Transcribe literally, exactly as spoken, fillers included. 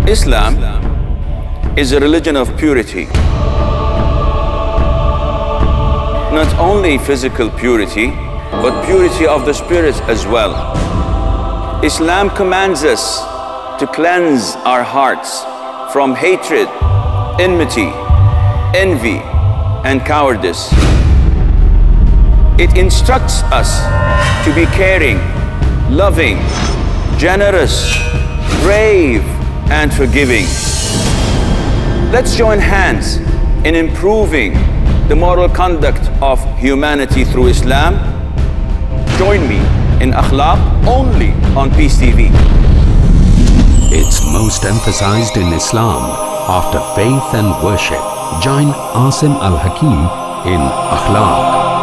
Islam is a religion of purity. Not only physical purity, but purity of the spirit as well. Islam commands us to cleanse our hearts from hatred, enmity, envy, and cowardice. It instructs us to be caring, loving, generous, brave, and forgiving. Let's join hands in improving the moral conduct of humanity through Islam. Join me in Akhlaaq only on Peace T V. It's most emphasized in Islam after faith and worship. Join Assim Al Hakeem in Akhlaaq.